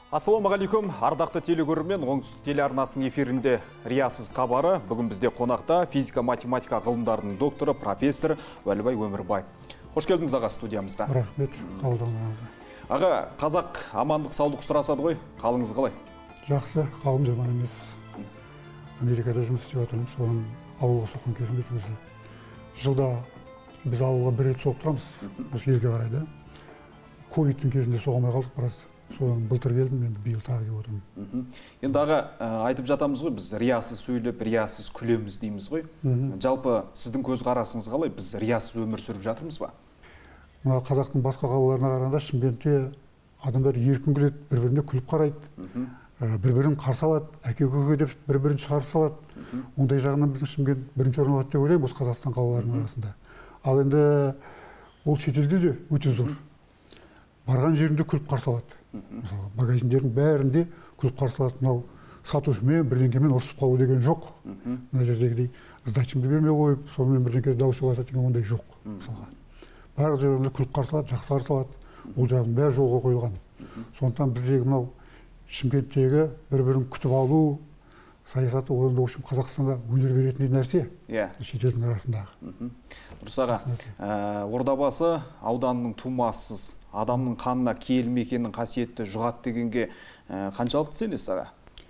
Ассалаумағалейкум, ардақты телегөрермен оңтүстік телеарнасының эфирінде Риясыз хабары. Бүгін бізде қонақта физика-математика ғылымдарының докторы, профессор Уәлібай Өмірбай. Қош келдіңіз аға студиямызға. Рахмет, қабылдаңыз. Аға, қазақ амандық саулық сұрасады ғой, қалыңыз қалай? Жақсы, қалым жаман емес. Америкада жұмыс істеп жатырмын, соның ауылға соққан кезінде өзі. Жылда біз ауылға бір рет соғып тұрамыз, осы елге қарайды. Ковидтің кезінде соғамай қалдық біраз. Содан былтыр келдім, енді биыл тағы келіп отырмын. Енді аға, айтып жатамыз ғой, біз риясыз сөйлеп, риясыз күлеміз дейміз ғой. Жалпы сіздің көз қарасыңыз қалай? Біз риясыз өмір сүріп жатырмыз ба? Мына қазақтың басқа қалаларына қарағанда Шымкентте адамдар еркін күледі, бір-біріне күліп қарайды, бір-бірін қарсы алады, әке-көке деп бір-бірін шығарып салады. Ондай жағынан біздің Шымкент бірінші орын алады деп ойлаймын осы Қазақстан қалаларының арасында. Ал енді ол шетелде де өте зор. Барған жерінде күліп қарсы алады. Мысалы, магазиндердің бәрінде күліп қарсы алады. Мынау сатушымен бірдеңкемен ұрысып қалу деген жоқ. Мына жердегідей сдачымды бермей қойып, сонымен бірдеңке дау шығарады деген ондай жоқ. Мысалға, барлық жерінде күліп қарсы алады, жақсы қарсы алады. Ол жағын бәрі жолға қойылған. Сондықтан біздегі мынау Шымкенттегі бір-бірін күтіп алу саясаты одан да общем Қазақстанға өнер беретін нәрсе. Шетелдің арасындағы. Дұрыс аға, Ордабасы ауданының тумасыз, адамның қанына киелі мекеннің қасиетті жұғат дегенге қаншалықты сенесіз аға?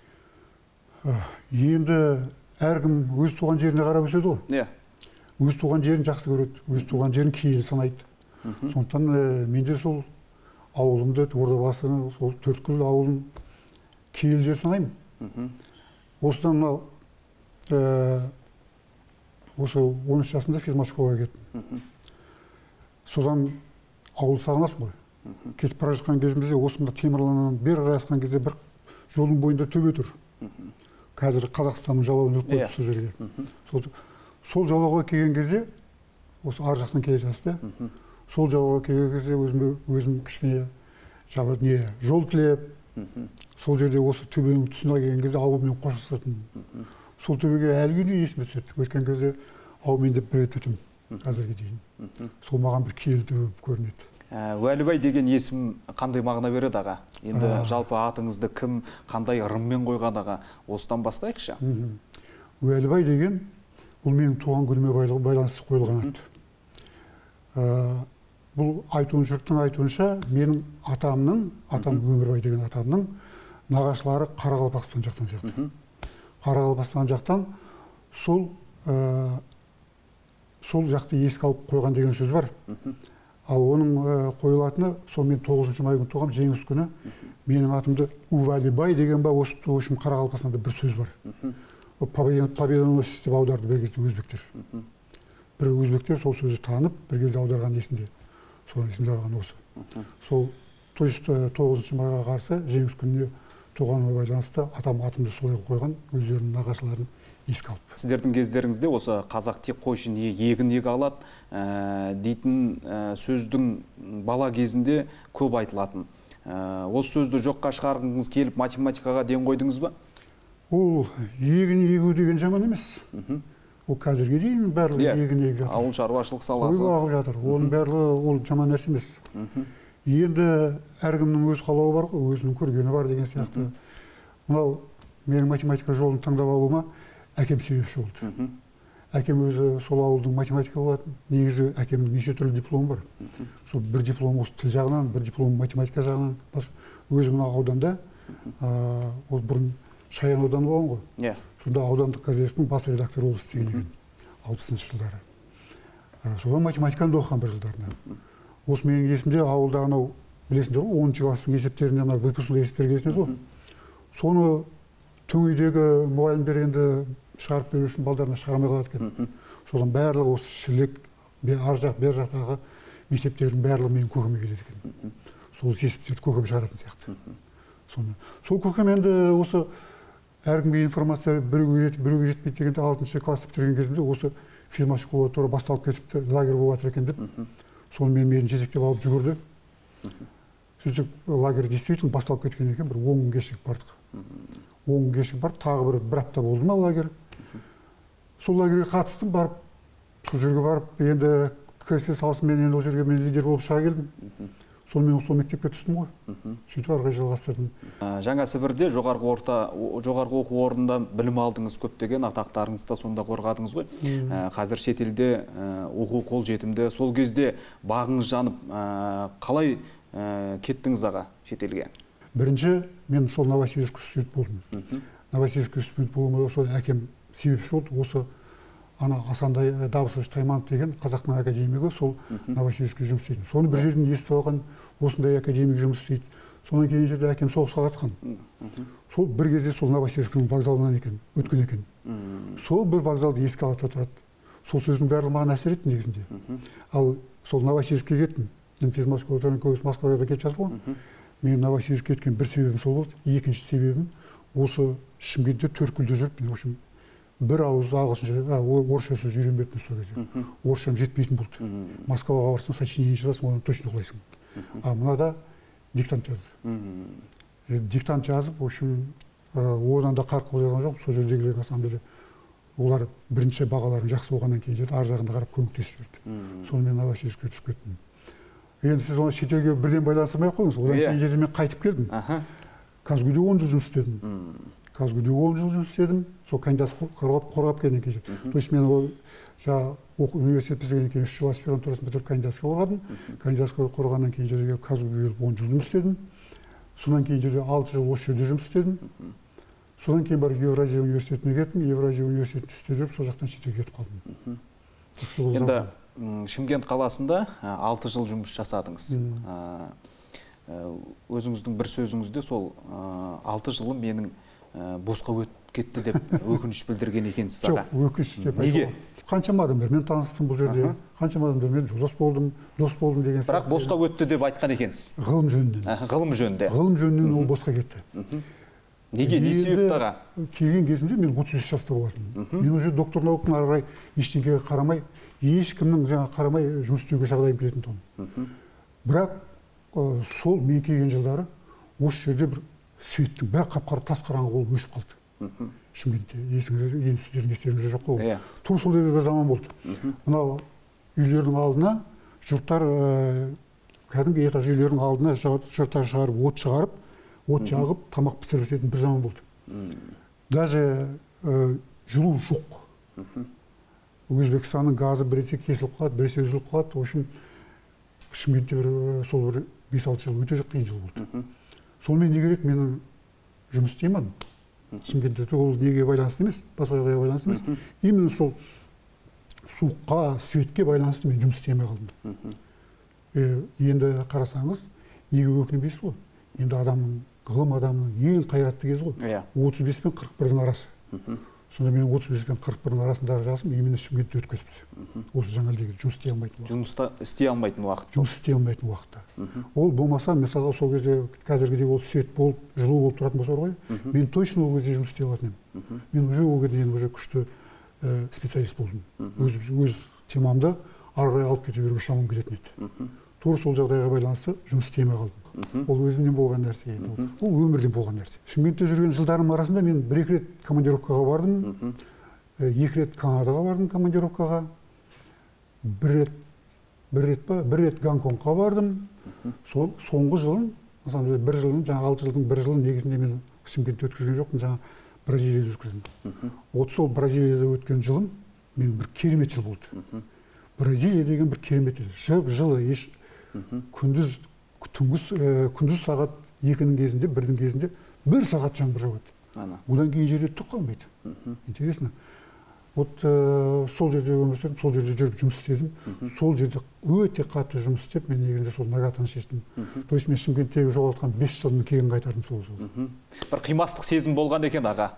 Енді әркім өз туған жеріне қарап өседі ғой. Өз туған жерін жақсы көреді, өз туған жерін киелі санайды. Сондықтан мен де сол ауылымды, Ордабасыны, сол Төрткүл ауылын киелі жер санаймын. Осыдан осы 13 жасында физмат-школаға кеттім. Содан ауыл сағынасың ғой. Кетіп бара жатқан кезімізде осында Темірланнан бері қарай асқан кезде бір жолдың бойында төбе тұр. Қазір Қазақстанның жалауын іліп қойып сол жерге. Сол жалауға келген кезде, осы ар жақтан келе жатып, сол жалауға келген кезде өзім кішкене жол тілеп, сол жерде осы төбенің тұсына келген кезде ауылмен қоштасатын. Сол төбеге әлі күнге есіме түседі. Өткен кезде ауылмен деп бір рет өтім қазірге дейін. Сол маған бір киелі төбе көрінеді. Уәлібай деген есім қандай мағына береді аға? Енді жалпы атыңызды кім, қандай ырыммен қойған аға? Осыдан бастайықшы. Уәлібай деген бұл менің туған күніме байланысты қойылған ат. Бұл жұрттың айтуынша менің атам Өмірбай деген атамның нағашылары Қарақалпақстан жақтан сияқты. Қарақалпақстан жақтан сол жақты еске алып қойған деген сөз бар. Ал оның қойылатыны, сол мен 9-шы май күні туғам, жеңіс күні, менің атымды Уәлібай деген ба, осы үшін Қарақалпақстанда бір сөз бар. Победоносец деп аударды бір кезде өзбектер. Бір өзбектер сол сөзі танып, бір кезде аударған есімде. Соның есімде алған осы. Сол 9-шы майға қарсы жеңіс күніне туғаныма байланысты атымды солай қойған, өздерінің нағашыларын еске алып. Сіздердің кездеріңізде осы қазақ тек қойшын егін еге алады дейтін сөздің бала кезінде көп айтылатын. Осы сөзді жоққа шығарғыңыз келіп математикаға ден қойдыңыз ба? Ол егін егу деген жаман емес. Ол қазірге дейін барлығы егін егіп жатыр. Ауыл шаруашылық саласы. Қой бағып жатыр. Оның барлығы ол жаман нәрсе емес. Енді әркімнің өз қалауы бар ғой, өзінің көргені бар деген сияқты. Мынау менің математика жолын таңдап алуыма әкем себепші болды. Әкем өзі сол ауылдың математика болатын. Негізі әкемнің неше түрлі дипломы бар. Сол бір диплом осы тіл жағынан, бір диплом математика жағынан. Өзі мына ауданда, ол бұрын Шаян ауданы болған ғой. Сонда аудандық газеттің бас редакторы болып істеген екен 60-шы жылдары. Соған математиканы оқыған бір жылдарында. Осы менің есімде ауылда анау, білесіңдер ғой, 10-шы класстың есептерінде ана выпускной есептер келесіңдер ғой. Соны төңейдегі мұғалімдер енді шығарып беру үшін балдарына шығармай қалады екен. Содан барлығы осы шілік, ар жақ, бер жақтағы мектептердің барлығы менің көкеме келеді екен. Сол есептерді көкем шығаратын сияқты. Сол көкем енді осы әркімге информация біреуге жетпейді дегенде 6-шы класс бітірген кезімде осы физмат-школа тура басталып кетіпті, лагерь болып жатыр екен деп, соны мені жетектеп алып жүгірді. Сөйтіп лагерь действительно басталып кеткен екен, бір 10 күн кешігіп бардық. 10 күн кешігіп бардық, тағы бір апта болды ма лагерь. Сол лагерьге қатыстым, барып, сол жерге барып, енді кірсе салысымен енді ол жерге мен лидер болып шыға келдім. Сонымен сол мектепке түстім ғой. Сөйтіп ары қарай жалғастырдым. Жаңа Сібірде жоғарғы оқу орнында білім алдыңыз, көптеген атақтарыңызды да сонда қорғадыңыз ғой. Қазір шетелде оқу қолжетімді. Сол кезде бағыңыз жанып, қалай кеттіңіз аға шетелге? Бірінші, мен сол Новосибирск студент болдым. Новосибирск студент болуыма сол әкем себепші болды. Осы Асандай Дабысович Тайманов деген қазақтың академигі сол Новосибирскте жұмыс істейтін. Соны бір жерден естіп алған, осындай академик жұмыс істейді. Сонан кейін жерде әкем соғысқа қатысқан. Сол бір кезде сол Новосибирсктің вокзалынан өткен екен. Сол бір вокзалды еске алып тұрады. Сол сөздің барлығы маған әсер етті негізінде. Ал сол Новосибирскке кеттім. Мен физматикалардан көбісі Москваға кетіп жатыр ғой. Мен Новосибирскке кеткен бір себебім сол болды. Екінші себебім осы Шымкентте Төрткүлде жүріп, в общем, бір ауыз орысша сөз үйренбеппін сол кезде. Орысшам жетпейтін болды. Москваға барсаң, сочинение жазасың, оны точно оқылайсың. А мынада диктант жазды. Диктант жазып, в общем, одан да қарқылы жазған жоқ. Сол жердегілер на самом деле олар бірінші бағаларын жақсы болғаннан кейін жерде ар жағында қарап көмектесіп жүрді. Сонымен Новосибирскке түсіп кеттім. Енді сіз оны шетелге бірден байланыстырмай ақ қойыңыз. Одан кейін жерде мен қайтып келдім. Казгуде 10 жыл жұмыс істедім. Казгуде 10 жыл жұмыс істедім. Сол кандидатский қорғап келген кейін. То есть мен ол университет бітіргеннен кейін 3 жыл аспирантурасын бітіріп кандидатский қорғадым. Кандидатский қорғаннан кейін жерге Казгуге келіп 10 жыл жұмыс істедім. Содан кейін жерде 6 жыл осы жерде жұмыс істедім. Содан кейін барып Евразия университетіне кеттім. Евразия университетінде істеп жүріп, сол жақтан шетелге кетіп қалдым. Енді Шымкент қаласында 6 жыл жұмыс жасадыңыз. Өзіңіздің бір сөзіңізде сол 6 жылым менің босқа өтіп кетті деп өкініш білдірген екенсіз аға. Жоқ, өкініш деп. Неге? Қаншама адамдармен таныстым бұл жерде. Қаншама адамдармен жолдас болдым, дос болдым деген сияқты. Бірақ босқа өтті деп айтқан екенсіз. Ғылым жөнінен. Ғылым жөнінде. Ғылым жөнінен ол босқа кетті. Неге, не себепті аға? Келген кезімде мен 35 жаста болатынмын. Мен уже доктор науканың ары қарай ештеңеге қарамай, ешкімнің қарамай жұмыс істеуге жағдайым келетін тұғым. Бірақ сол мен келген жылдары осы жерде бір светтің бәрі қап-қара тас қараңғы болып өшіп қалды. Шымкентте сіздердің естеріңізде жоқ қой. Тура сол жерде бір заман болды. Мынау үйлердің алдына жұрттар кәдімгі этаж үйлердің алдына жұрттар шығарып, от жағып, тамақ пісірісетін бір заман болды. Даже жылу жоқ. Өзбекстанның газы біресе кесіліп қалады, біресе үзіліп қалады. В общем, Шымкентте сол бір 5-6 жыл өте қиын жыл болды. Сонымен не керек, мен жұмыс істеймін. Шымкентте ол неге байланысты емес, басқа жағдайға байланысты емес. Именно сол суыққа, светке байланысты мен жұмыс істемей қалдым. Енді қарасаңыз, неге өкінбейсіз ғой? Енді ғылым адамның ең қайратты кезі ғой. 35 пен 41-дің арасы. Сонда мен 35 пен 41-дің арасындағы жасым именно Шымкентте өтіп кетіпті. Осы жаңалдегі жұмыс істей алмайтын уақыт. Жұмыста істей алмайтын уақыт. Жұмыс істей алмайтын уақытта. Ол болмаса, мысалы сол кезде қазіргідей болып свет болып, жылу болып тұратын болса ғой, мен точно ол кезде жұмыс істей алатын едім. Мен уже ол кезде уже күшті специалист болдым. Өз темамды ары қарай алып кете беруге шамам келетін еді. Тура сол жағдайға байланысты жұмыс істемей қалдым. Ол өзімнен болған нәрсе еді. Ол өмірден болған нәрсе. Шымкентте жүрген жылдарым арасында мен 1-2 рет командировкаға бардым. 2 рет Канадаға бардым командировкаға. 1 рет Гонконгқа бардым. Соңғы жылын, мысалы 1 жылын, жаңа 6 жылдың 1 жылын негізінде мен Шымкентте өткізген жоқпын, жаңа Бразилияда өткіздім. Сол Бразилияда өткен жылым мен бір керемет жыл болды. Бразилия деген бір керемет жыл. Жылы күндіз сағат 2-ның кезінде, 1-дің кезінде 1 сағат жаңбыр жауады. Одан кейін жерде түк қалмайды. Интересно. Вот сол жерде өмір сүрдім, сол жерде жүріп жұмыс істедім. Сол жерде өте қатты жұмыс істеп, мен негізінде сол нагатаны шештім. То есть мен Шымкенттегі жоғалтқан 5 жылын кейін қайтардым сол жолы. Бір қимастық сезім болған екен аға.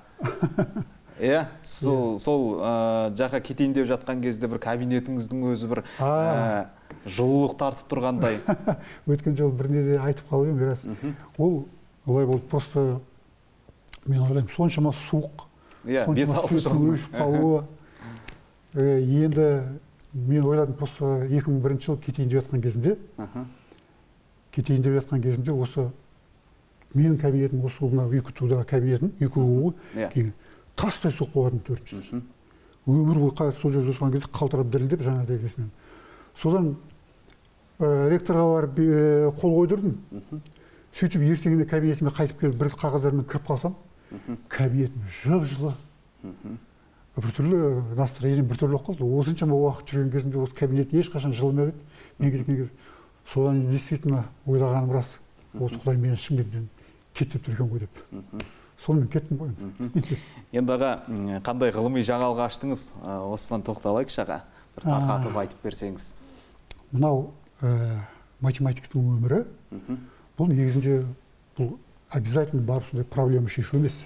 Сол жаққа кетейін деп жатқан кезде бір кабинетіңіздің өзі бір жылулық тартып тұрғандай. Өткен жолы бір неде айтып қалып едім, рас. Ол олай болды, просто мен ойлаймын, соншама суық, соншама суық өшіп қалуы. Енді мен ойладым, просто 2001 жыл кетейін деп жатқан кезімде, осы менің кабинетім, осы үй күтудағы кабинетім, үй күтуі тастай суық болатын 4-ші. Өмір бойы сол жерде отырған кезде қалтырап дірілдеп жаңағыдай кесімен. Содан ректорға барып қол қойдырдым. Сөйтіп ертеңінде кабинетіме қайтып келіп бір қағаздармен кіріп қалсам, кабинетім жып-жылы. Біртүрлі настроение біртүрлі болып қалды. Осыншама уақыт жүрген кезімде осы кабинет ешқашан жылымап еді. Мен кеткен кезде содан действительно ойлағаным рас. Осы Құдай мені шымкенттен кеттеп тұр екен ғой деп. Сонымен кеттім ғой. Енді аға, қандай ғылыми жаңалық аштыңыз? Осыдан тоқталайықшы аға. Бір тарқатып айтып берсеңіз. Мынау математиктің өмірі, бұл негізінде бұл обязательно барып сондай проблема шешу емес.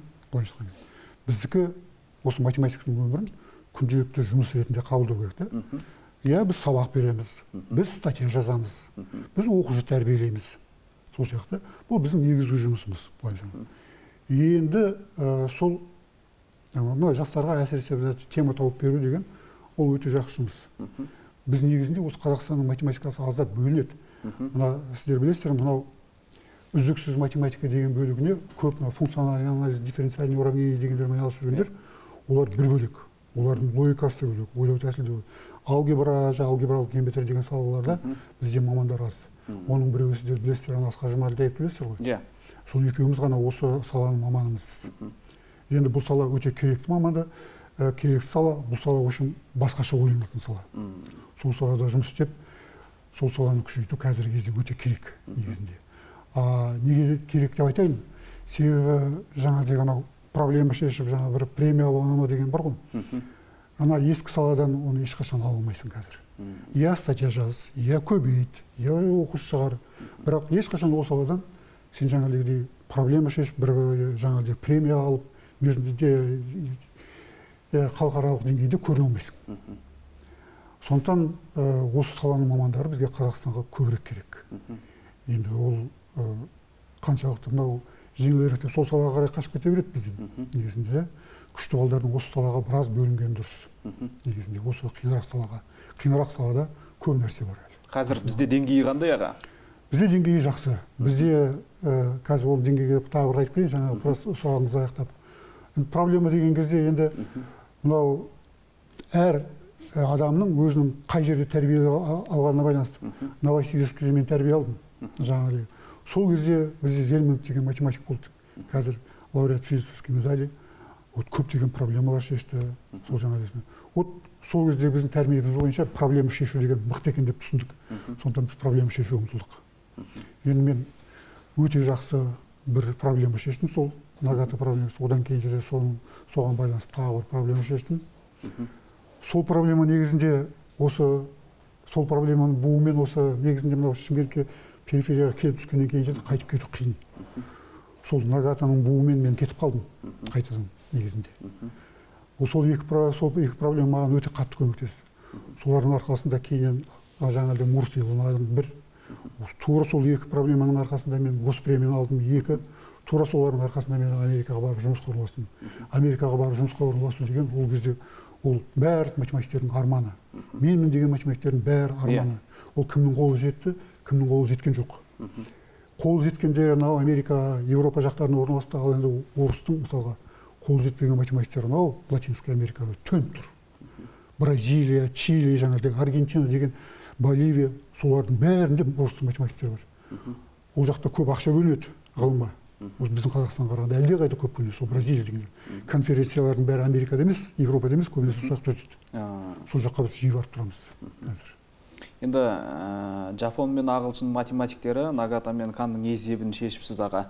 Біздікі осы математиктің өмірін күнделікті жұмыс ретінде қабылдау керек. Иә, біз сабақ береміз, біз статья жазамыз, біз оқушы тәрбиелейміз. Сол сияқты, бұл біздің негізгі жұмысымыз. Енді сол жастарға әсіресе тема тауып беру деген, ол өте жақсы жұмыс. Біз негізінде осы Қазақстанның математикасы аздап бөлінеді. Мына сіздер білесіздер, мынау үздіксіз математика деген бөлігіне көп функциональный анализ, дифференциальный уравнение дегендермен айналысып жүргендер, олар бір бөлек. Олардың логикасы да бөлек, ойлау тәсілі де бөлек. Алгебра, алгебралық геометрия деген салаларда бізде мамандар аз. Оның біреуі сіздер білесіздер, Асқар Жұмаділдаев білесіздер ғой. Иә. Сол екеуміз ғана осы саланың маманымыз біз. Енді бұл сала өте керекті маманды, керекті сала, бұл сала үшін басқаша ойланатын сала. Сол салада жұмыс істеп, сол саланы күшейту қазіргі кезде өте керек негізінде. Неге керек деп айтайын? Себебі жаңа деген проблема шешіп, жаңа бір премия алуына деген бар ғой. Ана ескі саладан оны ешқашан ала алмайсың қазір. Я статья жаз, я көбейт, я оқушы шығар. Бірақ ешқашан ол саладан сен жаңағыдай проблема шешіп, бір жаңағыдай премия алып, межінде халықаралық деңгейде көріне алмайсың. Сондықтан осы саланың мамандары бізге Қазақстанға көбірек керек. Енді ол қаншалықты мынау жеңілірек деп сол салаға қарай қашып кете береді бізден. Негізінде күшті балдардың осы салаға біраз бөлінген дұрыс. Негізінде осы қиынырақ салада көп нәрсе бар. Қазір бізде деңгейі қандай аға? Бізде деңгейі жақсы. Бізде қазір ол деңгейге тағы бір айтып келейін, жаңағы сұрағыңызды аяқтап. Проблема деген кезде енді мынау әр адамның өзінің қай жерде тәрбие алғанына байланысты. Новосибирскіде мен тәрбие алдым. Жаңағыдай. Сол кезде бізде Зельманов деген математик болды. Қазір лауреат физической медали. Көптеген проблемалар шешті. Сол жаңағыдай. Сол кезде біздің тәрбиеміз бойынша проблема шешу деген мықты екен деп түсіндік. Сондықтан біз проблема шешу ұмтылдық. Енді мен өте жақсы бір проблема шештім, сол Нагата проблемасы. Одан кейін жерде соған байланысты тағы бір проблема шештім. Сол проблема негізінде сол проблеманың буымен осы негізінде мынау Шымкентке периферияға келіп түскеннен кейін жерде қайтып кету қиын. Сол Нагатаның буымен мен кетіп қалдым қайтадан негізінде. Сол екі проблема маған өте қатты көмектесті. Солардың арқасында кейін жаңағыдай Мур сыйлығын алдым бір. Тура сол екі проблеманың арқасында мен госпремияны алдым екі. Тура солардың арқасында мен Америкаға барып жұмысқа орналастым. Америкаға барып жұмысқа орналасу деген ол кезде ол бәрі математиктердің арманы. Менің деген математиктердің бәрі арманы. Ол кімнің қолы жетті, кімнің қолы жеткен жоқ. Қолы жеткендер анау Америка, Еуропа жақтарына орналасты, ал енді орыстың мысалға қолы жетпеген математиктер анау Латинская Америкада төніп тұр. Бразилия, Чили, жаңағыдай Аргентина деген Боливия, солардың бәрінде орыстың математиктер бар. Ол жақта көп ақша бөлінеді ғылымға. Біздің Қазақстанға қарағанда әлде қайда көп бөлінеді, сол Бразилия деген. Конференциялардың бәрі Америкада емес, Европада емес, көбінесе сол жақта өтеді. Сол жаққа біз жиі барып тұрамыз қазір. Енді Жапон мен ағылшын математиктері Нагата мен Канның есебін шешіпсіз аға.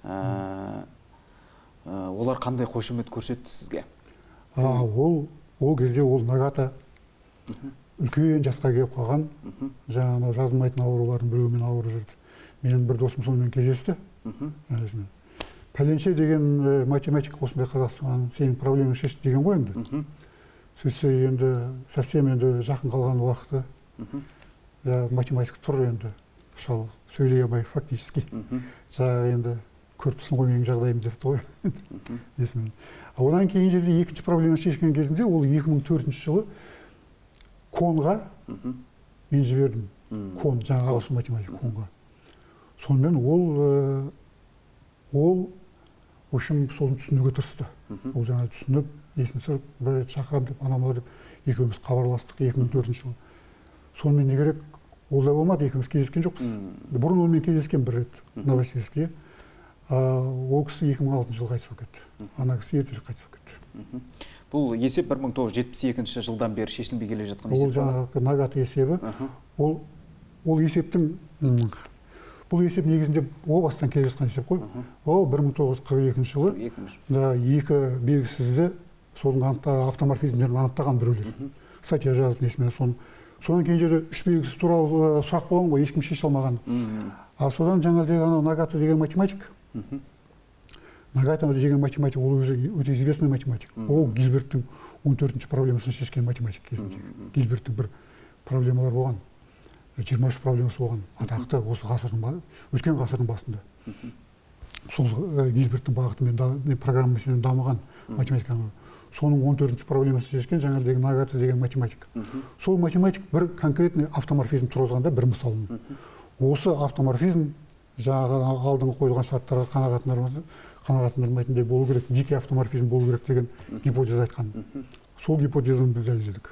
Олар қандай қошемет көрсетті сізге? Ол кезде ол Нагата үлкен жасқа келіп қалған, жаңағы жазылмайтын аурулардың біреуімен ауырып жүрді. Менің бір досым сонымен кездесті. Пәленше деген математик осындай Қазақстанның сенің проблеманы шешті деген ғой енді. Сөйтсе енді совсем енді жақын қалған уақыты математик тұр енді, шал сөйлей алмай фактически. Жаңағы енді көріп тұрсың ғой менің жағдайым депті ғой. Есіммен. Одан кейін жерде екінші проблема шешкен кезімде ол 2004 жылы Конға мен жібердім. Кон, жаңағы ағылшын математик Конға. Сонымен ол общем соны түсінуге тырысты. Ол жаңа түсініп, есін сұрып, бір рет шақырам деп, анамалар деп екеуміз хабарластық 2004 жылы. Сонымен не керек, Ол да болмады, екеуміз кездескен жоқпыз. Бұрын онымен кездескен бір рет Новосибирскте. Ол кісі 2006 жылы қайтыс болып кетті. Ана кісі ертерек қайтыс болып кетті. Бұл есеп 1972 жылдан бері шешілмей келе жатқан есеп. Ол жаңағы Нагата есебі. Ол есептің, бұл есеп негізінде о бастан келе жатқан есеп қой. Ол 1942 жылы екі белгісізді соның автоморфизмдерін анықтаған біреулер. Статья жазып несімен содан кейін жерде үш белгісіз туралы сұрақ болған ғой, ешкім шеше алмаған. Содан жаңағы Нагата деген математик, Нагата деген математик, ол өзі өте известный математик. Ол Гильберттің 14-ші проблемасын шешкен математик кезінде. Гильберттің бір проблемалар болған, 23 проблемасы болған, атақты осы өткен ғасырдың басында. Сол Гильберттің бағытымен программасымен дамыған математиканы. Соның 14-ші проблемасын шешкен жаңағы Нагата деген математик. Сол математик бір конкретный автоморфизм тұрғызғанда бір мысалын. Осы автоморфизм жаңағы алдыңғы қойылған шарттарға қанағаттандырмайтындай болу керек, дикий автоморфизм болу керек деген гипотеза айтқан. Сол гипотезаны біз дәлелдедік.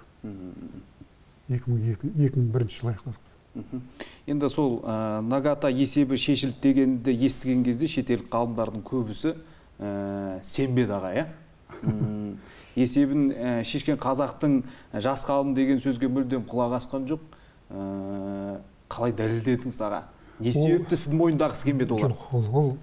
2001 жылы аяқтадық. Енді сол Нагата есебі шешілді дегенді естіген кезде шетелдік ғалымдардың көбісі сенбеді аға, есебін шешкен қазақтың жас ғалым деген сөзге мүлдем құлақ асқан жоқ. Қалай дәлелдедіңіз аға? Не себепті сіздің мойындағысы келмеді олар? Ол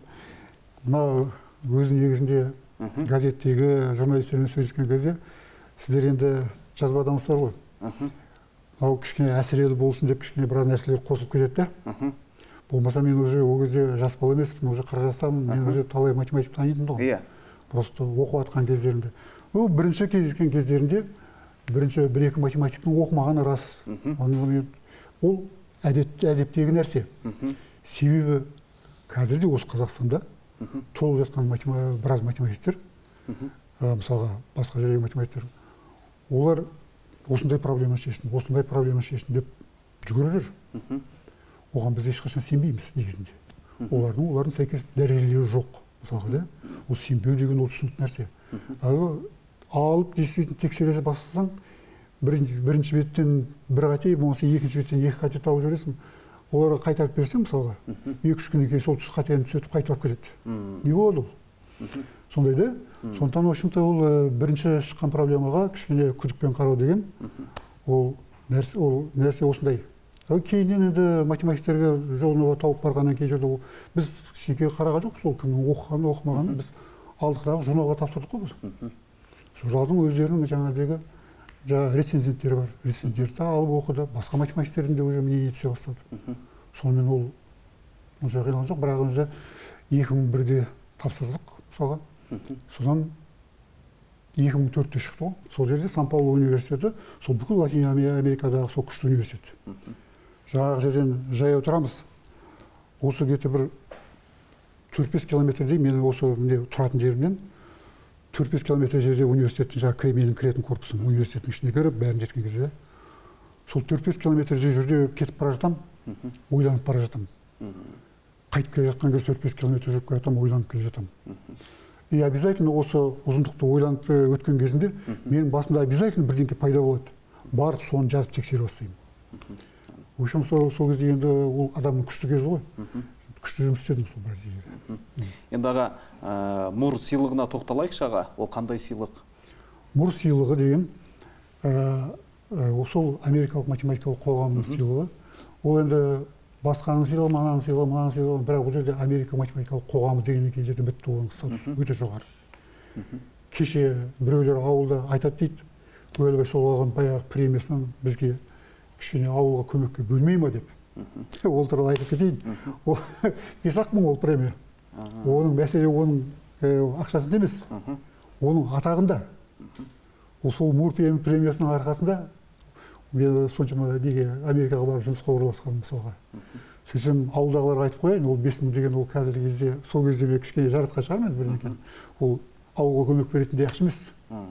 өз негізінде газеттегі журналистермен сөйлескен кезде сіздер енді жазбадамыздар ғой. Кішкене әсірелі болсын деп кішкене біраз нәрселер қосылып кетеді. Болмаса мен уже ол кезде жас бала емеспін, уже қара жастамын, мен уже талай математик танитынмын ғой. Просто оқып жатқан кездерінде. Бірінші кездескен кездерінде бірінші бір-екі математиктің оқымағаны рас. Ол әдептегі нәрсе. Себебі қазірде осы Қазақстанда толып жатқан біраз математиктер, мысалға басқа жердегі математиктер, олар осындай проблема шешін деп жүгіріп жүр. Оған біз ешқашан сенбейміз негізінде. Олардың сәйкес дәрежелері жоқ. Мысалға, ол сенбеу деген ол түсінікті нәрсе. Алып, действительно тексере бастасаң, бірінші беттен бір қате, болмаса екінші беттен екі қате тауып жүресің. Оларға қайтарып берсең, мысалға, 2-3 күннен кейін сол қатені түзетіп қайтып келеді. Не болады ол? Сондай да? Сондықтан, общем-то, ол бірінші шыққан проблемаға кішкене күдікпен қарау деген, ол нәрсе осындай. Кейіннен енді математиктерге жолына тауып барғаннан кейін жерде біз шеке қараға жоқ, сол кімнің оқығаны, оқымағаны біз алдықтағы журналға тапсырдық қой біз. Журналдың өздерінің жаңағыдегі рецензенттері бар. Рецензенттерді алып оқыды, басқа математиктердің де уже мнение түсе бастады. Сонымен ол онша қиналған жоқ, бірақ уже 2001-де тапсырдық мысалға. Содан 2004-те шықты ғой. Сол жерде Сан-Паулу университеті, сол бүкіл Латин Америкадағы сол күшті университет. Жаңағы жерден жаяу тұрамыз. Осы где-то бір 4-5 километрдей мен осы тұратын жерімнен 4-5 километр жерде университеттің жаңағы менің кіретін корпусын, университеттің ішіне кіріп, бәрін жеткен кезде, сол 4-5 километрдей жерде кетіп бара жатам, ойланып бара жатам. Қайтып келе жатқан кезде 4-5 километр жүріп келе жатам, ойланып келе жатам. И обязательно осы ұзындықты ойланып өткен кезінде, менің басымда обязательно бірдеңке пайда болады. Барып соны жазып тексере бастаймын. В общем, сол кезде енді ол адамның күшті кезі ғой. Күшті жұмыс істедім сол біраз жерде. Енді аға, Мур сыйлығына тоқталайықшы аға, ол қандай сыйлық? Мур сыйлығы деген, сол америкалық математикалық қоғамның сыйлығы. Ол енді басқаның сыйлығы, мынаның сыйлығы, бірақ ол жерде Америка математикалық қоғамы деген жерде бітті, оның статусы өте жоғары. Кеше біреулер ауылда айтады дейді, Көлбай сол алған баяғы премиясын бізге кішкене ауылға көмекке бөлмей ма деп. Ол туралы айтып кетейін. 5-ақ мың ол премия. Оның мәселе оның ақшасында емес, оның атағында. Ол сол Мур премиясының арқасында мен соншама Америкаға барып жұмысқа орналасқаным мысалға. Сөйтсем ауылдағыларға айтып қояйын, ол 5 мың деген ол қазіргі кезде, сол кезде мен кішкене жаратқан шығармын бірдеңе. Ол ауылға көмек беретіндей ақша емес.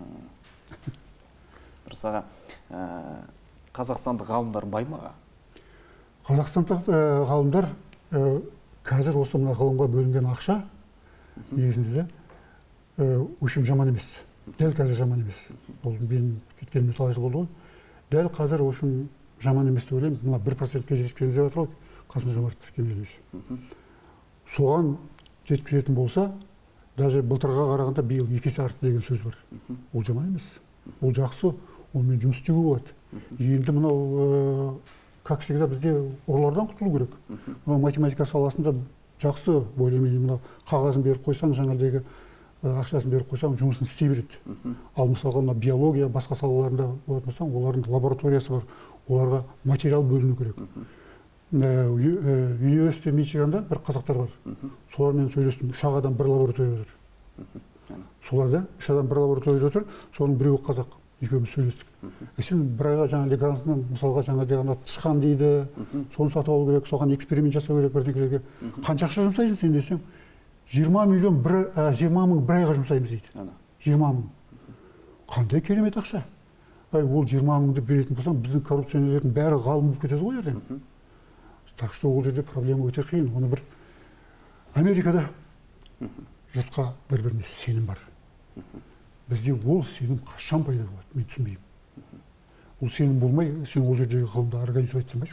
Бірсаға, қазақстандық ғалымдар бай маға? Қазақстандық ғалымдар қазір осы мына ғылымға бөлінген ақша негізінде өшім жаман емес. Дәл қазір жаман емес. Ол мен кеткеніме талай жыл болды ғой. Дәл қазір өшім жаман емес деп ойлаймын. Мына 1%-ке жеткіземіз деп жатыр ғой Қасым-Жомарт Кемелевич. Соған жеткізетін болса, даже былтырға қарағанда биыл 2 есе артты деген сөз бар. Ол жаман емес. Ол жақсы, онымен жұмыс істеуге болады. Енді мынау, как всегда, бізде ұрылардан құтылу керек. Мынау математика саласында жақсы, ойлаймын, мынау қағазын беріп қойсаң, жаңағыдегі ақшасын беріп қойсаң, жұмысын істей береді. Ал мысалға мына биология, басқа салаларында болатын болсаң, олардың лабораториясы бар, оларға материал бөліну керек. Университет Мичиганда бір қазақтар бар. Солармен сөйлестім, 3 адам бір лабораторияда отыр. Соларда 3 адам бір лабораторияда отыр, соның біреуі қазақ. Екеуміз сөйлестік. Сен бір айға жаңағыдай грантынан, мысалға жаңағыдай ана тышқан дейді, соны сатып алу керек, соған эксперимент жасау керек бірдеңелерге. Қанша ақша жұмсайсың сен десең, 20 мың бір айға жұмсаймыз дейді. 20 мың. Қандай керемет ақша. Ол 20 мыңды беретін болсаң, біздің коррупционерлердің бәрі ғалым болып кетеді ғой ертең. Так что ол жерде проблема өте қиын. Оны бір Америкада жұртқа бір-біріне сенім бар. Бізде ол сенім қашан пайда болады, мен түсінбеймін. Ол сенім болмай, сен ол жердегі ғылымды организовать етемайсың.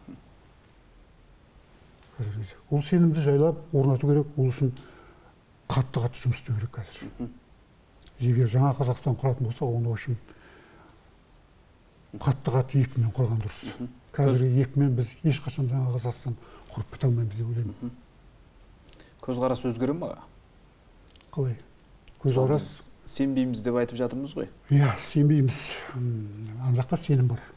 Ол сенімді жайлап орнату керек, ол үшін қатты жұмыс істеу керек қазір. Егер жаңа Қазақстан құратын болса, оны үшін қатты екпінмен құрған дұрыс. Қазіргі екпінмен біз ешқашан жаңа Қазақстан құрып біте алмаймыз деп ойлаймын. Көзқарас өзгере ме? Қалай? Көзқарас сенбейміз деп айтып жатырмыз ғой. Иә, сенбейміз. Ана жақта сенім бар.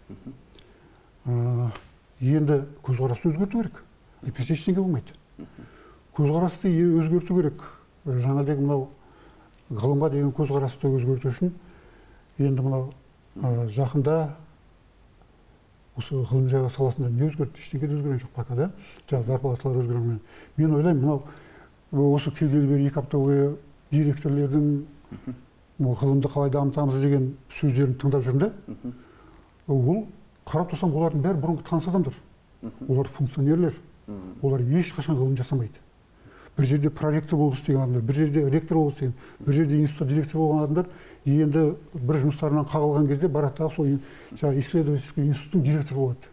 Енді көзқарасты өзгерту керек. Әйтпесе ештеңе болмайды. Көзқарасты өзгерту керек. Жаңағыдай мынау ғылымға деген көзқарасты өзгерту үшін енді мынау жақында осы ғылым саласында не өзгерді? Ештеңе де өзгерген жоқ пока, да? Жаңағы зарплаталар өзгерген. Мен ойлаймын, мынау осы келгелі бері 2 апта бойы директорлердің ғылымды қалай дамытамыз деген сөздерін тыңдап жүрмін да. Ол қарап тұрсам, олардың бәрі бұрынғы таныс адамдар. Олар функционерлер. Олар ешқашан ғылым жасамайды. Бір жерде проректор болып істеген адамдар, бір жерде ректор болып істеген, бір жерде институт директор болған адамдар, енді бір жұмыстарынан қағылған кезде барады, сол исследовательский институттың директоры болады.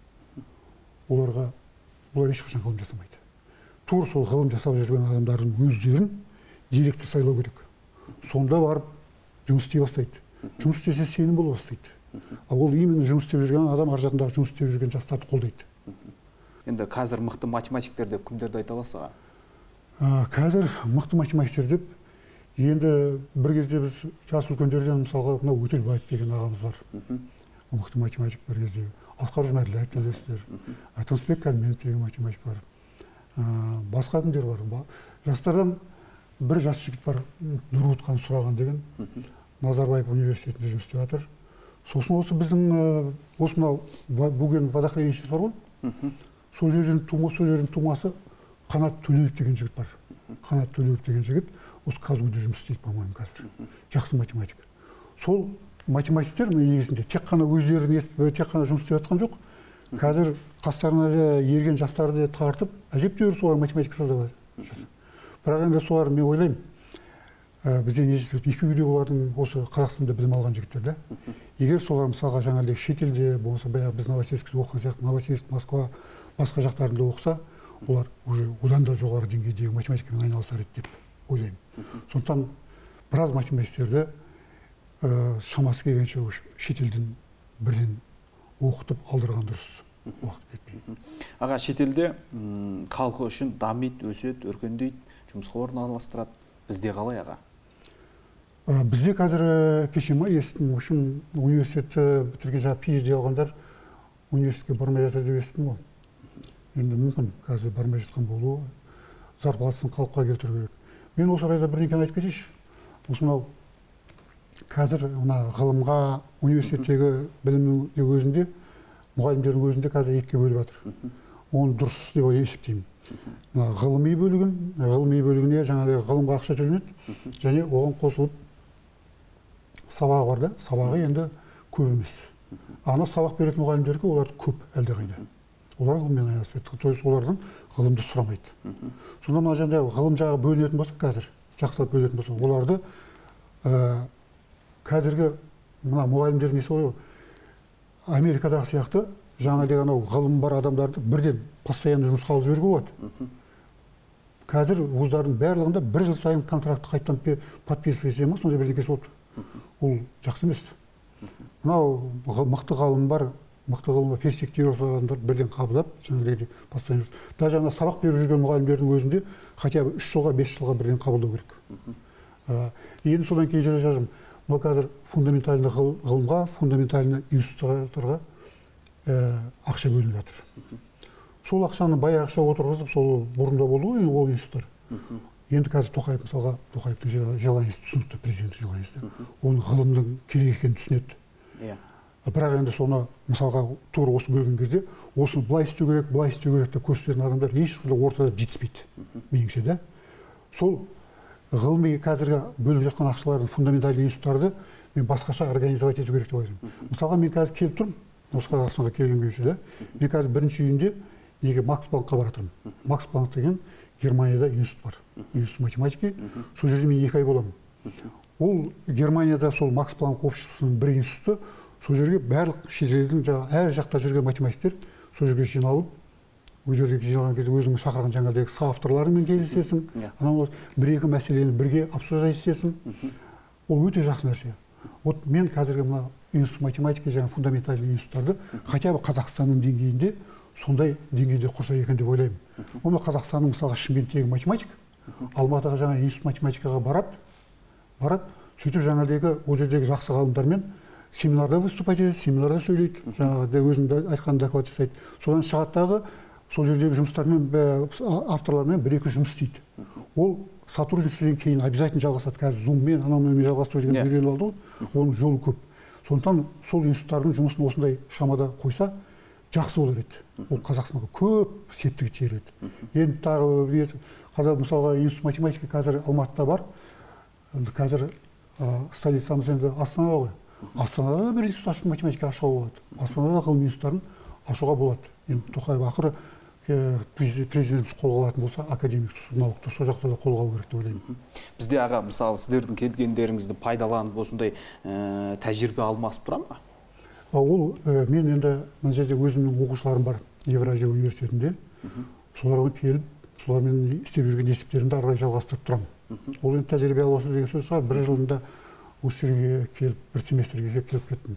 Олар ешқашан ғылым жасамайды. Тура сол ғылым жасап жүрген адамдардың өздерін директор сайлау керек. Сонда барып жұмыс істей бастайды. Жұмыс істесе сенім бола бастайды. Ал ол именно жұмыс істеп жүрген адам ар жағындағы жұмыс істеп жүрген жастарды қолдайды. Енді қазір мықты математиктер деп кімдерді айта аласыз? Қазір мықты математиктер деп, енді бір кезде біз жас үлкендерден мысалға мынау Өтелбаев деген ағамыз бар. Мықты математик бір кезде. Асқар Жұмаділдаев білесіздер. Тынысбек Кәрменов деген математик бар. Басқа кімдер бар. Жастардан бір жас жігіт бар, Нұрғұтхан Сұраған деген, Назарбаев университетінде жұмыс істеп жатыр. Сосын осы біздің осы мынау Буген водохранилищесі бар ғой. Сол жердің тумасы Қанат Төлеев деген жігіт бар. Қанат Төлеев деген жігіт осы Казгуде жұмыс істейді, по-моему, қазір. Жақсы математик. Сол математиктер негізінде тек қана өздерін тек қана жұмыс істеп жатқан жоқ. Қазір қастарына ерген жастарды тартып, әжептәуір солар математика создавать. Бірақ енді солар, мен ойлаймын, бізден ежелден екеуі олардың осы Қазақстанда білім алған жігіттер да. Егер солар мысалға жаңағыдай шетелде, болмаса біз Новосибирскте оқыған сияқты, Новосибирск, Москва, басқа жақтарында оқыса, олар уже одан да жоғары деңгейдегі математикамен айналысар еді деп ойлаймын. Сондықтан біраз математиктерді шамасы келгенше шетелден бірден оқытып алдырған дұрыс, уақыт кетпей. Аға, шетелде халқы үшін дамиды, өседі, өркендейді, жұмысқа орналастырады. Бізде қалай, аға? Бізде қазір кеше естідім, үшін университетті бітірген жаңа PhD алғандар университетке бармай жатыр деп естідім ғой. Енді мүмкін қазір бармай жатқан болуы, зарплатасын қалыпқа келтіру керек. Мен осы орайда бірдеңені айтып кетейінші. Осы мынау қазір ғылымға университеттегі білімнің өзінде, мұғалімдердің өзінде қазір екіге бөліп жатыр. Оны дұрыс деп есептеймін. Ғылыми бөлігіне жаңағы ғылымға ақша төленеді, және оған қосылып сабағы бар да, сабағы енді көп емес. Ана сабақ беретін мұғалімдерге олар көп әлдеқайда. Олар ғылыммен айналысады, то есть олардан ғылымды сұрамайды. Сонда мына жаңағы ғылым жағы бөлінетін болса, қазір жақсылап бөлінетін болса, оларды қазіргі мына мұғалімдер несі ғой, Америкадағы сияқты жаңағыдай анау ғылым бар адамдарды бірден постоянно жұмысқа алып жіберуге болады. Қазір вуздардың барлығында 1 жыл сайын контрактты қайтадан подписывать ете ма, сондай бірдеңкесі болды. Ол жақсы емес. Мынау мықты ғалым бар, мықты ғылымға перспективасы бар адамдар бірден қабылдап, жаңағыдай постоянно. Даже ана сабақ беріп жүрген мұғалімдердің өзінде хотя бы 3 жылға, 5 жылға бірден қабылдау керек. Енді содан кейін жерде жазым. Бұл қазір фундаментальный ғылымға, фундаментальный институттарға ақша бөлініп жатыр. Сол ақшаны бай ақша отырғызып, сол бұрында болды ғой, ол институттар. Енді қазір Тоқаев, мысалға, Тоқаевтың желаниесі түсінікті, президент желаниесі. Оның ғылымның керек екенін түсінеді. Бірақ енді соны, мысалға, тура осы бөлген кезде, осыны былай істеу керек, былай істеу керек деп көрсететін адамдар ешқандай ортада жетіспейді, меніңше да. Сол ғылыми қазіргі бөліп жатқан ақшалардың фундаментальный институттарды мен басқаша организовать ету керек деп ойлаймын. Мысалға, мен қазір келіп тұрмын, осы Қазақстанға келген кезде да, мен қазір бірінші үйінде неге Макс Планкқа бара тұрмын. Макс Планк деген Германияда институт бар, институт математики. Сол жерде мен 2 ай боламын. Ол Германияда сол Макс Планк обществосының бір институты, сол жерге барлық шетелдің әр жақта жүрген математиктер сол жерге жиналып, ол жерге жиналған кезде өзіңнің шақырған жаңағыдай соавторларымен кездесесің, анау 1-2 мәселені бірге обсуждать етесің. Ол өте жақсы нәрсе. Вот мен қазіргі мына институт математики жаңа фундаментальный институттарды хотя бы Қазақстанның деңгейінде сондай деңгейде құрса екен деп ойлаймын. Оны Қазақстанның мысалға Шымкенттегі математик Алматыға жаңа институт математикаға барады, сөйтіп жаңағыдегі ол жердегі жақсы ғалымдармен семинарда выступать етеді, семинарда сөйлейді, жаңағыдай өзінің айтқан доклад жасайды. Содан шығаттағы сол жердегі жұмыстармен, авторлармен 1-2 жұмыс істейді. Ол сотрудничестводен кейін обязательно жалғасады. Қазір Zoom-мен, анаумен жалғастыру деген үйреніп алды ғой, оның жолы көп. Сондықтан сол институттардың жұмысын осындай шамада қойса, жақсы болар еді. Ол Қазақстанға көп септігі тиер еді. Енді тағы қазір мысалға институт математика қазір Алматыда бар. Қазір столицамыз енді Астанада ғой. Астанада бір институт ашып математика ашуға болады. Астанада ғылым институттарын ашуға болады. Енді Тоқаев ақыры президентіміз қолға алатын болса, академик науқты сол жақта да қолға алу керек деп ойлаймын. Бізде аға, мысалы, сіздердің келгендеріңізді пайдаланып осындай тәжірибе алмасып тұра ма? Ол мен енді мына жерде өзімнің оқушыларым бар Евразия университетінде. Соларға келіп, солармен істеп жүрген есептерімді ары қарай жалғастырып тұрамын. Ол енді тәжірибе алмасу деген сөз шығар. 1 жылында осы жерге келіп, 1 семестрге келіп кеттім.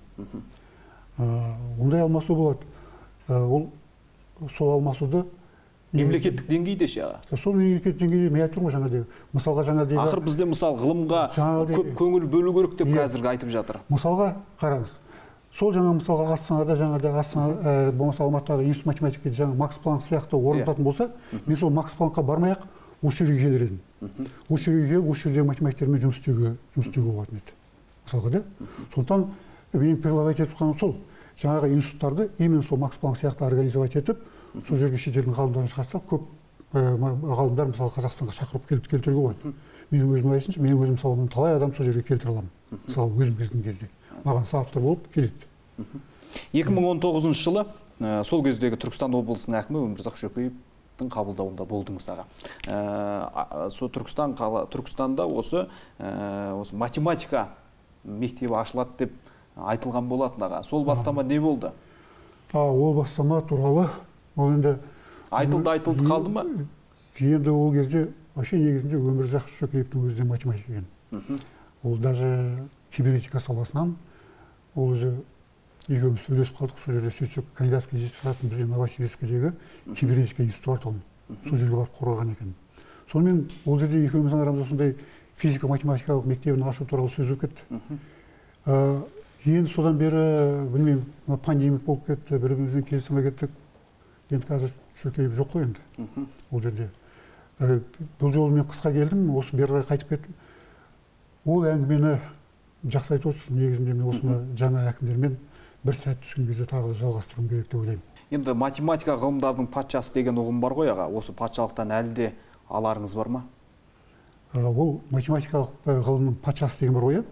Ондай алмасу болады. Ол сол алмасуды мемлекеттік деңгейде ше аға? Сол мемлекеттік деңгейде мен айтып тұрмын жаңағыдай. Мысалға жаңағыдай ақыр бізде мысалы ғылымға көп көңіл бөлу керек деп қазіргі айтып жатыр. Мысалға қараңыз. Сол жаңа мысалға Астанада жаңағыдай болмаса Алматыдағы институт математикада жаңа Макс Планк сияқты орнататын болса, мен сол Макс Планкқа бармай-ақ осы жерге келер едім. Осы жерге келіп, осы жердегі математиктермен жұмыс істеуге болатын еді. Мысалға да. Сондықтан мен предлагать етіп тұрғаным сол. Жаңағы институттарды именно сол Макс Планк сияқты организовать етіп, сол жерге шетелдің ғалымдарын шығарса, көп ғалымдар мысалы Қазақстанға шақырып келтіруге болады. Менің өзім айтсыншы, мен өзім мысалы талай адам сол жерге келтіре аламын. Мысалы өзім келген кезде. Маған соавтор болып келеді. 2019 жылы сол кездегі Түркістан облысының әкімі Өмірзақ Шөкеевтің қабылдауында болдыңыз аға. Сол Түркістанда осы математика мектебі ашылады деп айтылған болатын аға. Сол бастама не болды? Ол бастама туралы ол енді айтылды қалды ма? Енді ол кезде вообще негізінде Өмірзақ Шөкеевтің өзі математик екен. Ол даже кибернетика саласынан ол уже екеуміз сөйлесіп қалдық, сол жерде сөйтсек кандидатский диссертациясын бізде Новосибирскідегі кибернетика институты бар, сол жерге барып қорғаған екен. Сонымен ол жерде екеуміздің арамызда сондай физика-математикалық мектебін ашу туралы сөз болып кетті. Енді содан бері білмеймін, пандемик болып кетті, бірімізбен келісімге кеттік. Енді қазір Шөкеев жоқ қой енді ол жерде. Бұл жолы мен қысқа келдім, осы бері қайтып кеттім. Ол әңгімені жақсы айтып отырсыз. Негізінде мен осыны жаңа әкімдермен бір сәт түскен кезде тағы да жалғастыруым керек деп ойлаймын. Енді математика ғылымдардың патшасы деген ұғым бар ғой аға. Осы патшалықтан әлі де аларыңыз бар ма? Ол математикалық ғылымның патшасы деген бар ғой.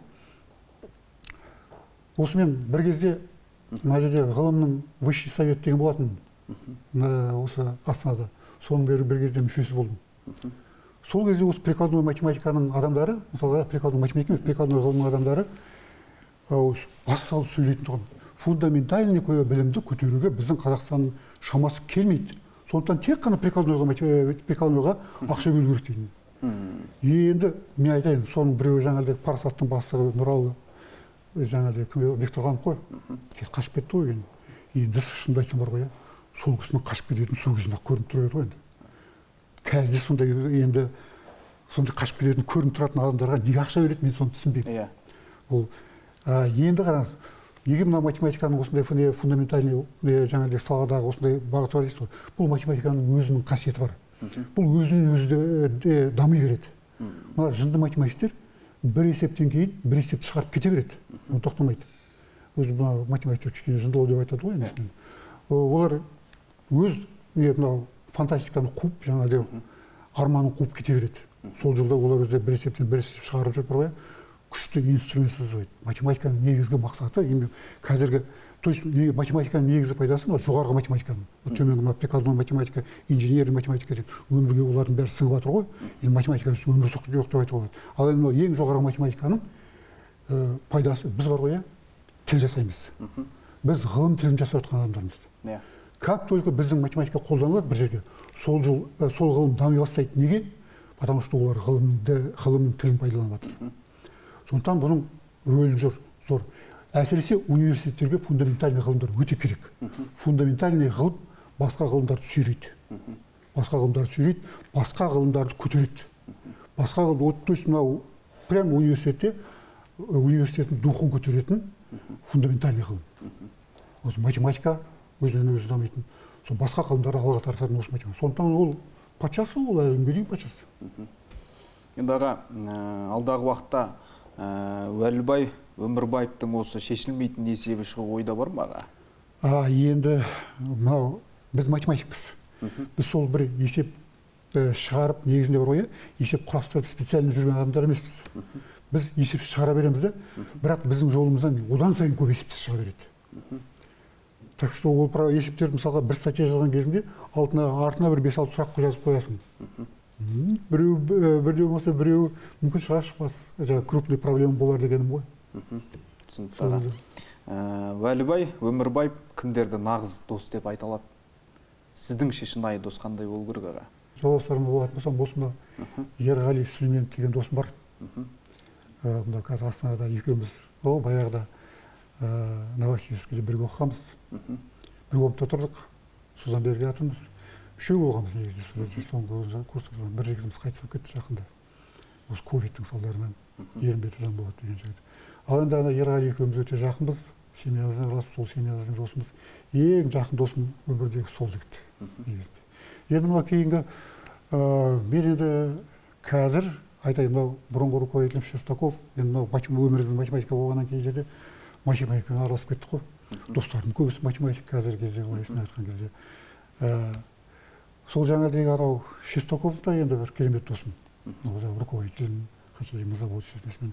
Осымен бір кезде мына жерде ғылымның высший совет деген болатын. Осы Астанада. Соның бір кезде мүшесі болдым. Сол кезде осы прикладной математиканың адамдары, мысалға прикладной математика емес, прикладной ғылымның адамдары бас салып сөйлейтін тұғын. фундаментальный білімді көтеруге біздің Қазақстанның шамасы келмейді. Сондықтан тек қана прикладнойға ақша бөлу керек деймін. Енді мен айтайын, соның біреуі жаңағыдай Парасаттың бастығы Нұралы жаңағыдай Бектұрғанов қой, қашып кетті ғой енді. Енді шынымды айтсам бар ғой, сол кісінің қашып кететін сол кезінде көрініп тұр еді ғой енді. Қазір сондай енді сондай қашып кететін көрініп тұратын адамдарға неге ақша береді, мен соны түсінбеймін. Ол енді қараңыз, неге мына математиканың осындай фундаментальный жаңағыдай саладағы осындай бағыты бар дейсіз ғой. Бұл математиканың өзінің қасиеті бар. Бұл өзінен өзі дами береді. Мына жынды математиктер бір есептен кейін бір есепті шығарып кете береді. Оны тоқтамайды. Өзі мына математиктер кішкене жындылау деп айтады ғой енді. Олар өз мынау фантастиканы қуып, жаңағыдай арманын қуып кете береді. Сол жолда олар өзі бір есептен бір есеп шығарып жүр бар ғой. Күшті инструмент сызбайды. Математиканың негізгі мақсаты қазіргі, то есть математиканың негізгі пайдасы жоғарғы математиканың. Төменгі прикладной математика, инженерный математика деп өмірге олардың бәрі сіңіп жатыр ғой. Енді математиканың өмір жоқ деп айтуға болады. Ал енді ең жоғарғы математиканың пайдасы біз бар ғой, тіл жасаймыз. Біз ғылым тілін жасап жатқан адамдармыз. Как только біздің математика қолданылады бір жерге, сол ғылым дами бастайды. Неге? Потому что олар ғылымның тілін пайдаланып жатыр. Сондықтан бұның рөлі зор. Әсіресе университеттерге фундаментальный ғылымдар өте керек. Фундаментальный ғылым басқа ғылымдарды сүйрейді. Басқа ғылымдарды көтереді. Басқа ғылым, то есть мынау прям университеттің духын көтеретін фундаментальный ғылым. Осы математика өзінен өзі дамитын. Сол басқа ғылымдарды алға тартатын осы математика. Сондықтан ол патшасы, ол әлемге дейін патшасы. Енді аға, алдағы уақытта Уәлібай Өмірбаевтың осы шешілмейтін есебі шығу ойда бар ма аға? Енді мынау біз математикпіз. Біз сол бір есеп шығарып, негізінде бар ғой, есеп құрастырып специально жүрген адамдар емеспіз. Біз есеп шығара береміз де, бірақ біздің жолымыздан одан сайын көп есепті шыға береді. Так что ол есептерді мысалға бір статья жазған кезінде артына бір 5-6 сұрақ жазып қоясың. Бірдеу болса біреу мүмкін шықпас, крупный проблема болар дегенім ғой. Түсінікті аға. Уәлібай Өмірбаев кімдерді нағыз дос деп айта алады? Сіздің шынайы дос қандай болу керек аға? Жолдастарыма болатын болсам, осында Ерғали Сүлейменов деген досым бар. Мұнда қазір Астанада екеуміз баяғыда Новосибирскіде бірге оқығанбыз. Бір оқып тұрдық, содан берге атымыз. Үшеу болғанбыз негізде, соңғы курсымыздан бір жігітіміз қайтыс болып кетті жақында. Осы ковидтің салдарынан Ерімбетовжан болады деген жігіт. Ал енді Ерғали екеуміз өте жақынбыз, семьямызбен араласып, сол семьямызбен досымыз. Ең жақын досым өмірдегі сол жігіт негізде. Енді мына кейінгі мен енді қазір айтайын, мынау бұрынғы руководителім Шестаков, енді мынау өмірдің математика болғаннан кейін жерде математикамен араласып кеттік қой. Достарым көбісі математик қазіргі кезде, олайсын айтқан кезде. Сол жаңағыдегі анау Шестаков та енді бір керемет досым. Руководителім, қанша завод шешмесімен.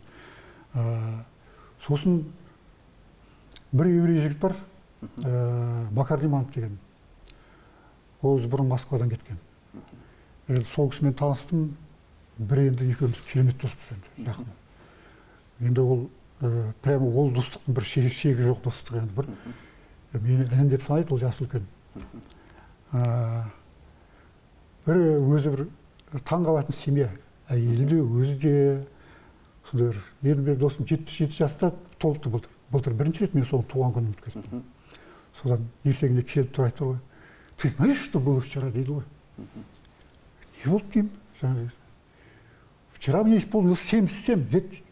Сосын бір еврей жігіт бар, Макар Лиманов деген. Ол өзі бұрын Москвадан кеткен. Сол кісімен таныстым, бір енді екеуміз керемет доспыз енді, жақын. Енді ол прямо ол достықтың бір шегі жоқ достық енді бір. Мені інім деп санайды, ол жасы үлкен. Бір өзі бір таңғалатын семья, әйелі де, өзі де, сондай бір, енді бір досым 77 жаста толыпты былтыр. Былтыр бірінші рет мен соның туған күнін өткіздім. Содан ертеңінде келіп тұр айтты ғой, ты знаешь, что было вчера, дейді ғой. Не болды деймін, жаңағы. Вчера мне исполнилось 77 лет дейді.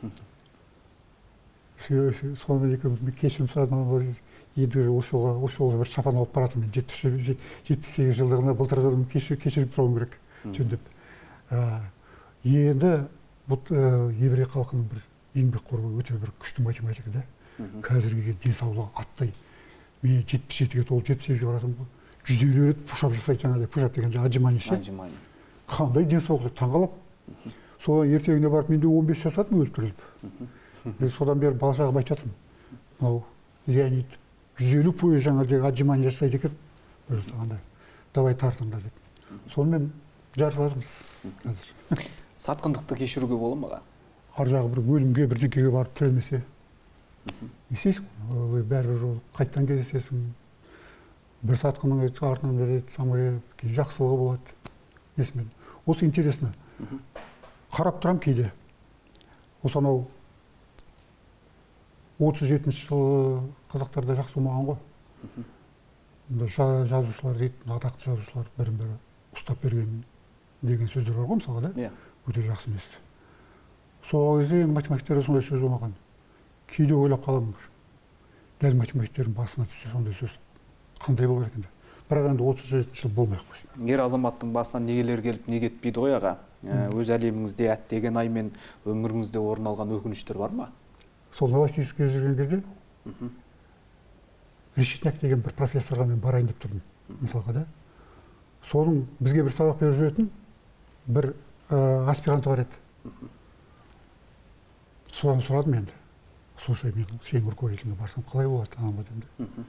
Сонымен екеуміз кешірім сұрадым, енді осы жолға бір шапан алып баратым, мен 78 жылдығына былтырғы кешіріп сұрауым керек жөндеп. Енді еврей халқының бір еңбекқор өте бір күшті математика да. Қазіргі денсаулығы аттай. Мен 77-ге толып 78-ге баратым ғой. 150 рет пушап жасайды жаңағыдай, пушап деген отжимание ше. Қандай денсаулық деп таңғалап. Содан ертеңіне барып менде 15 жасадым өліп тұрылып. Содан бері бала-шағам айтып жатырмын. Мынау Леонид 150 пойыз жаңағыдай отжимание жасайды екен. Бір жасағанда давай тартыңдар деп. Сонымен жарысамыз қазір. Сатқындықты кешіруге бола ма аға? Ар жағы бір өлімге бірдеңеге барып тірелмесе. естисің бәрібір қайттан кездесесің, бір сатқының артынан береді, самое жақсылығы болады. Несімен осы интересно. Қарап тұрам кейде. Осы анау 37-ші жылы қазақтарда жақсы болмаған ғой. Жазушылар дейді, атақты жазушылар бірін-бірі ұстап берген деген сөздер бар ғой, мысалға да. Өте жақсы емес. Сол кезде математиктерде сондай сөз болмаған. Кейде ойлап қаламын, дәл математиктердің басына түссе сондай сөз қандай болар екен. Бірақ енді 37 жыл болмай ақ қойсын. Ер азаматтың басынан негелер келіп не кетпейді ғой аға. Өз әлеміңізде әттеген аймен өміріңізде орын алған өкініштер бар ма? Сол Новосибирскте жүрген кезде Решетняк деген бір профессорға мен барайын деп тұрдым, мысалға да. Соның бізге бір сабақ беріп жүретін бір аспиранты бар еді. Содан сұрадым енді. Слушай, мен сенің руководителіңе барсам қалай болады, анау дедім.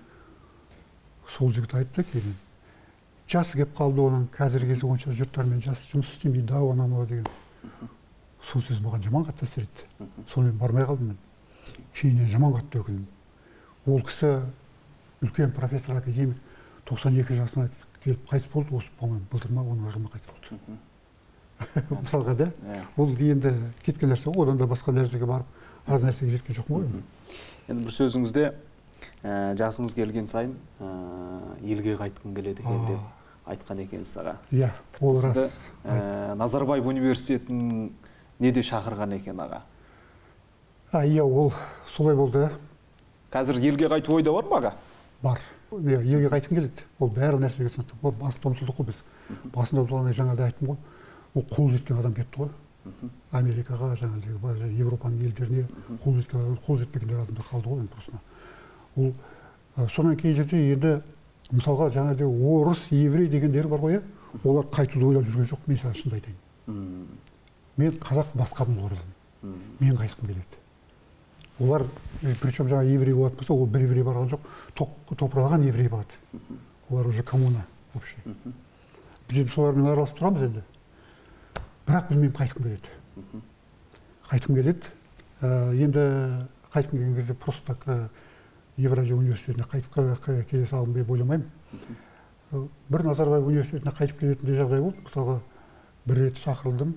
Сол жігіт айтты кейін. Жасы кеп қалды оның, қазіргі кезде онша жұрттармен жасы жұмыс істемейді, анау деген. Сол сөз маған жаман қатты әсер етті. Сонымен бармай қалдым мен. Кейіннен жаман қатты өкіндім. Ол кісі үлкен профессор академик 92 жасына келіп қайтыс болды, осы по-моему былтыр ма, оның жылы қайтыс болды. Мысалға да, ол енді кеткен нәрсе, одан да басқа нәрсеге барып, аз нәрсеге жеткен жоқ қой. Енді бір сөзіңізде жасыңыз келген сайын елге қайтқым келеді екен деп айтқан екенсіз аға. Иә, ол рас. Назарбаев университетінің неде шақырған екен аға? Иә, ол солай болды. Қазір елге қайту ойда бар ма аға? Бар. Елге қайтқым келеді. Ол бәрі нәрсеге сынықты. Ол басында ұмтылдық қой біз. Басында ұмтылғанда жаңада айттым ғой. Ол қол жеткен адам кетті ғой. Америкаға, жаңағы Европаның елдеріне қол жетпегендер адамдар қалды ғой просто. Ол сонан кейін жерде енді мысалға жаңағыдай орыс, еврей дегендер бар ғой, олар қайтуды ойлап жүрген жоқ, мен саған шынды айтайын. Мен қазақ басқамын олардан. Мен қайтқым келеді. Олар, причем жаңа еврей болатын болса, ол бір еврей барған жоқ, топыраған еврей барды. Олар уже коммуна вообще. Біз енді солармен араласып тұрамыз енді. Бірақ білмеймін, қайтқым келеді. Қайтқым келеді. Енді қайтқым келген кезде просто так Евразия университетіне қайтып келе салғым деп ойламаймын. Бір Назарбаев университетіне қайтып келетіндей жағдай болды. Мысалға бір рет шақырылдым.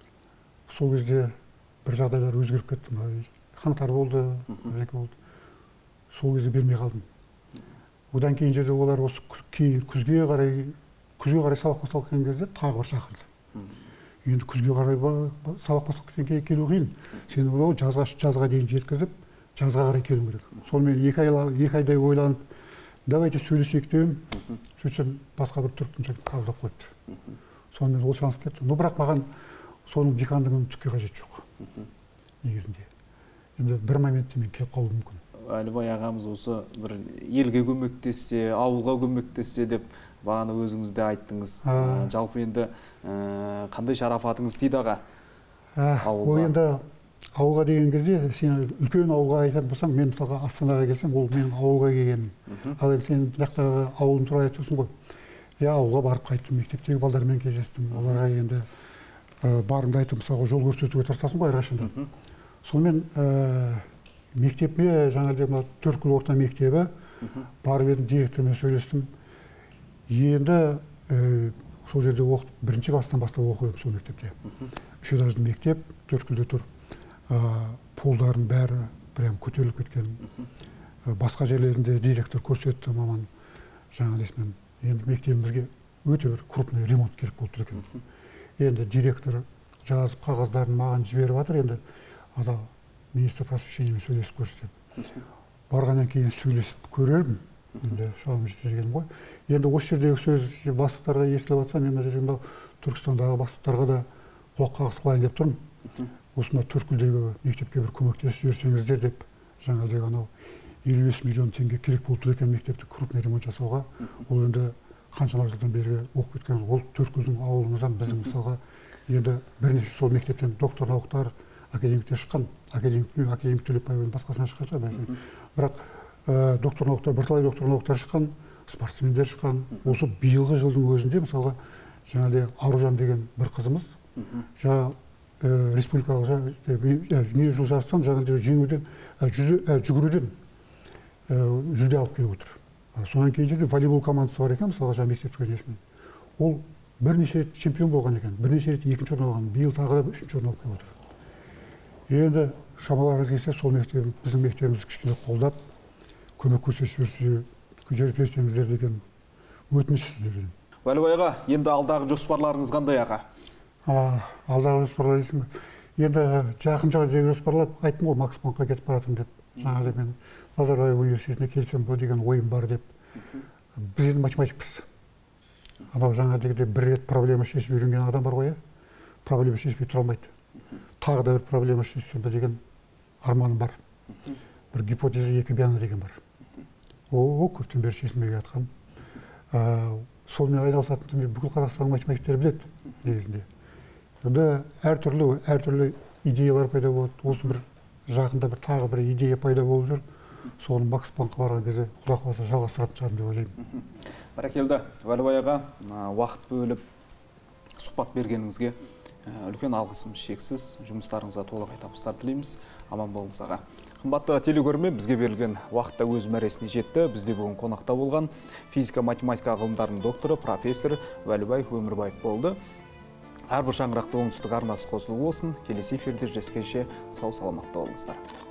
Сол кезде бір жағдайлар өзгеріп кетті. Қаңтар болды, бірдеңе болды. Сол кезде бермей қалдым. Одан кейін жерде олар осы күзге қарай сабақ басталып кеткен кезде тағы бір шақырды. Енді күзге қарай сабақ басталып кеткен келу қиын. Сені ол жазға дейін жеткізіп, жазға қарай келу керек. Сонымен екі айдай ойланып, давайте сөйлесейік деп, сөйтсем басқа бір түріктің жігіт қабылдап қойды. Сонымен ол шанс кетті. Но бірақ маған соның декандығының түкке қажеті жоқ. Негізінде. Енді бір моментте мен келіп қалуым мүмкін. Әлібай ағамыз осы бір елге көмектессе, ауылға көмектессе деп бағана өзіңіз де айттыңыз. Жалпы енді қандай шарафатыңыз тиді аға? Ол енді ауылға деген кезде, сен үлкен ауылға айтатын болсаң, мен мысалға Астанаға келсем, ол менің ауылға келгенім. Ал енді сен мынақтағы ауылым туралы айтасың ғой. Иә, ауылға барып қайттым, мектептегі балдармен кездестім. Оларға енді барыңды айтып, мысалға жол көрсетуге тырысасың ғой әрқашанда. Сонымен мектепке жаңағы Төрткүл орта мектебі барып едім, директормен сөйлестім. Енді сол жерде оқып, бірінші класстан бастап оқып едім сол мектепте. Үш этажды мектеп, Төрткүлде тұр. Полдардың бәрі прям көтеріліп кеткен. Басқа жерлерінде директор көрсетті маман жаңағы десмен. Енді мектебімізге өте бір крупный ремонт керек болып тұр екен. Енді директор жазып қағаздарын маған жіберіп жатыр. Енді ада министр просвещениемен сөйлесіп көрсетіп. Барғаннан кейін сөйлесіп көрермін. Енді шамам жеткізгенім ғой. Енді осы жердегі сөз бастықтарға естіліп жатса, мен мына жерде Түркістандағы бастықтарға да құлақ қағыс қылайын деп тұрмын. Осында Төрткүлдегі мектепке бір көмектесіп жіберсеңіздер деп, жаңағыдай анау 55 миллион теңге керек болып тұр екен мектепті крупный ремонт жасауға. Ол енді қаншама жылдан бері оқып кеткен, ол Төрткүлдің ауылымыздан біздің мысалға енді бірнеше сол мектептен доктор науктар, академиктер шыққан, академик Төлепбаевтың басқасынан шыққан шығар. Бірақ доктор науктар, бірталай доктор науктар шыққан, спортсмендер шыққан. Осы биылғы жылдың өзінде мысалға жаңағыдай Аружан деген бір қызымыз, жаңа республикалық дүниежүзілік жарыстан жаңағы жүгіруден жүлде алып келіп отыр. Содан кейін жерде волейбол командасы бар екен, мысалға жаңа мектеп несімен. Ол бірнеше рет чемпион болған екен, бірнеше рет екінші орын алған, биыл тағы да үшінші орын алып келіп отыр. Енді шамаларыңыз келсе, сол біздің мектебімізді кішкене қолдап, көмек көрсетіп берсеңіздер деген өтініш сіздерден. Уәлібайға, енді алдағы жоспарларыңыз қандай аға? Алдағы жоспарлар дейсің бе? Енді жақын деген жоспарлар айттым ғой, Макс Банкқа кетіп баратырмын деп. Жаңағыдай мен Назарбаев университетіне келсем бо деген ойым бар деп. Біз енді математикпіз. Анау жаңағыдай бір рет проблема шешіп үйренген адам бар ғой, проблема шешпей тұра алмайды. Тағы да бір проблема шешсем бе деген арманым бар. Бір гипотеза екі бияны деген бар. Көптен бері шешілмей жатқан. Сонымен айналысатынымды бүкіл Қазақстан математиктері біледі негізінде. Әртүрлі идеялар пайда болады. Осы бір жақында тағы бір идея пайда болып жүр. Соны Макс Банкқа барған кезде Құдай қаласа жалғастыратын шығармын деп ойлаймын. Бәрекелді. Уәлібай аға, уақыт бөліп сұхбат бергеніңізге үлкен алғысымыз шексіз. Жұмыстарыңызға толығай табыстар тілейміз. Аман болыңыз аға. Қымбатты телекөрермен, бізге берілген уақытта өз мәресіне жетті. Бізде бүгін қонақта болған физика-математика ғылымдарының докторы, профессор Уәлібай Өмірбаев болды. Әрбір шаңырақта оңтүстік арнасы қосылу болсын. Келесі эфирде жүздескенше сау саламатта болыңыздар.